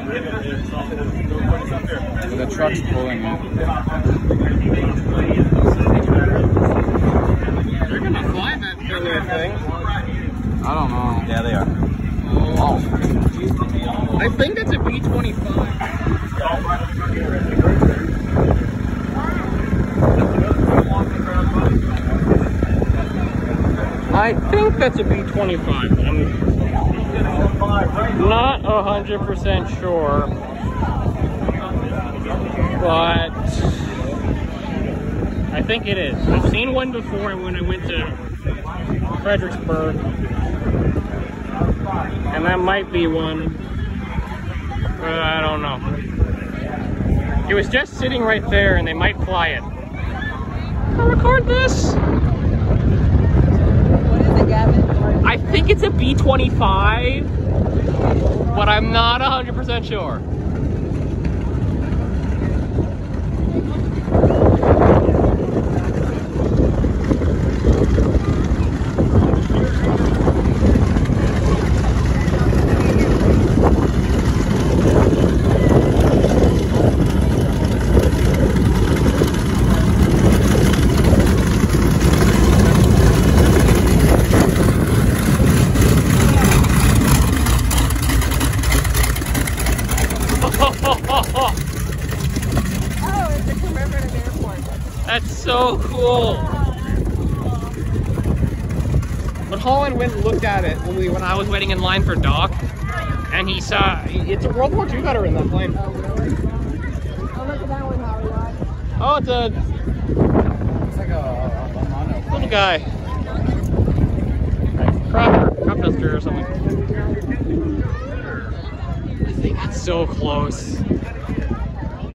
The truck's pulling it. They're gonna fly that killer thing. I don't know. Yeah, they are. Oh. I think that's a B-25. I think that's a B-25. I'm not 100% sure, but I think it is. I've seen one before when I went to Fredericksburg, and that might be one, but I don't know. It was just sitting right there, and they might fly it. I'll record this. I think it's a B-25, but I'm not 100% sure. That's so cool. But Holland went and looked at it when I was waiting in line for Doc, and he saw it's a World War II veteran, that plane. Oh, really? Oh, look at that one, Hollywood. Oh, it's It's like a little guy. Like crop duster or something. I think that's so close.